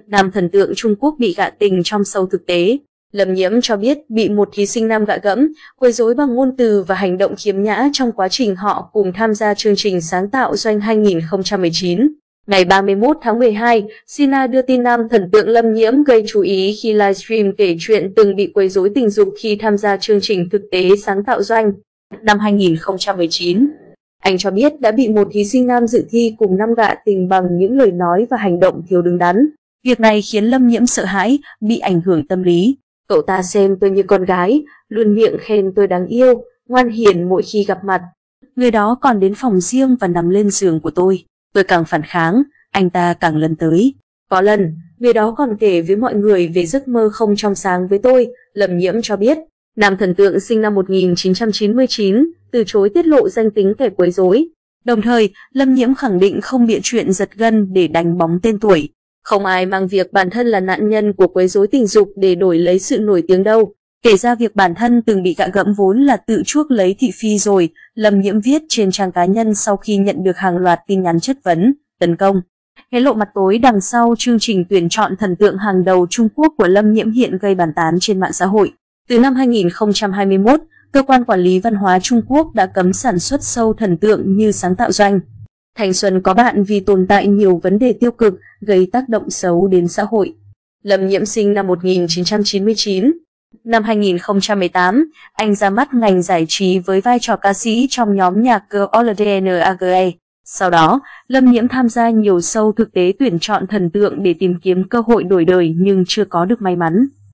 nam thần tượng Trung Quốc bị gạ tình trong show thực tế. Lâm Nhiễm cho biết bị một thí sinh nam gạ gẫm, quấy rối bằng ngôn từ và hành động khiếm nhã trong quá trình họ cùng tham gia chương trình Sáng tạo Doanh 2019. Ngày 31 tháng 12, Sina đưa tin nam thần tượng Lâm Nhiễm gây chú ý khi livestream kể chuyện từng bị quấy rối tình dục khi tham gia chương trình thực tế Sáng tạo Doanh năm 2019. Anh cho biết đã bị một thí sinh nam dự thi cùng năm gạ tình bằng những lời nói và hành động thiếu đứng đắn. Việc này khiến Lâm Nhiễm sợ hãi, bị ảnh hưởng tâm lý. Cậu ta xem tôi như con gái, luôn miệng khen tôi đáng yêu, ngoan hiền mỗi khi gặp mặt. Người đó còn đến phòng riêng và nằm lên giường của tôi. Tôi càng phản kháng, anh ta càng lấn tới. Có lần, người đó còn kể với mọi người về giấc mơ không trong sáng với tôi. Lâm Nhiễm cho biết, nam thần tượng sinh năm 1999 từ chối tiết lộ danh tính kẻ quấy rối. Đồng thời, Lâm Nhiễm khẳng định không bịa chuyện giật gân để đánh bóng tên tuổi. Không ai mang việc bản thân là nạn nhân của quấy rối tình dục để đổi lấy sự nổi tiếng đâu. Kể ra việc bản thân từng bị gạ gẫm vốn là tự chuốc lấy thị phi rồi, Lâm Nhiễm viết trên trang cá nhân sau khi nhận được hàng loạt tin nhắn chất vấn, tấn công. Hé lộ mặt tối đằng sau chương trình tuyển chọn thần tượng hàng đầu Trung Quốc của Lâm Nhiễm hiện gây bàn tán trên mạng xã hội. Từ năm 2021, Cơ quan Quản lý Văn hóa Trung Quốc đã cấm sản xuất show thần tượng như Sáng tạo Doanh. Thanh xuân có bạn vì tồn tại nhiều vấn đề tiêu cực gây tác động xấu đến xã hội. Lâm Nhiễm sinh năm 1999. Năm 2018, anh ra mắt ngành giải trí với vai trò ca sĩ trong nhóm nhạc GOLDNAGA. Sau đó, Lâm Nhiễm tham gia nhiều show thực tế tuyển chọn thần tượng để tìm kiếm cơ hội đổi đời nhưng chưa có được may mắn.